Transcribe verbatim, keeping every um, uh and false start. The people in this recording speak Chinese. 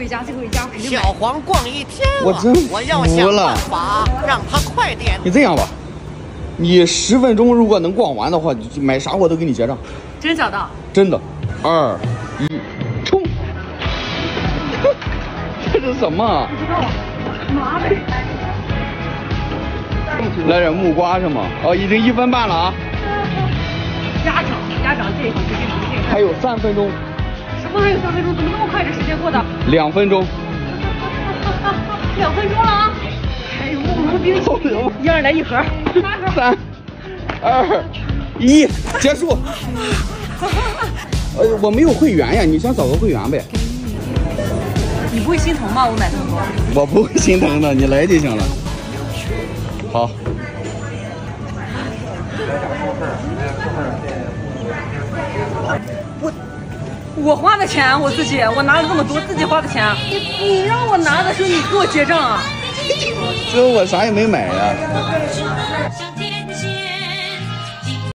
一家最后一家肯定买。 小黄逛一天了， 我真服我要想了办法让他快点。 你这样吧，你十分钟如果能逛完的话，你买啥我都给你结账。 真假的？ 真的。二一，冲！这是什么？ 不知道，妈的！ 来点木瓜是吗？哦，已经一分半了啊。 家长，家长这一会儿就给你这个。 还有三分钟。 什么还有三分钟？怎么那么快？这时间过的？ 两分钟。 两分钟了啊！还有木木冰淇淋，一人来一盒。 三、二、一，结束。呃，我没有会员呀，你想找个会员呗？ 你不会心疼吗？我买这么多。 我不会心疼的，你来就行了。好。 我我花的钱，我自己，我拿了这么多，自己花的钱。你你让我拿的时候，你给我结账啊？ 这我啥也没买呀。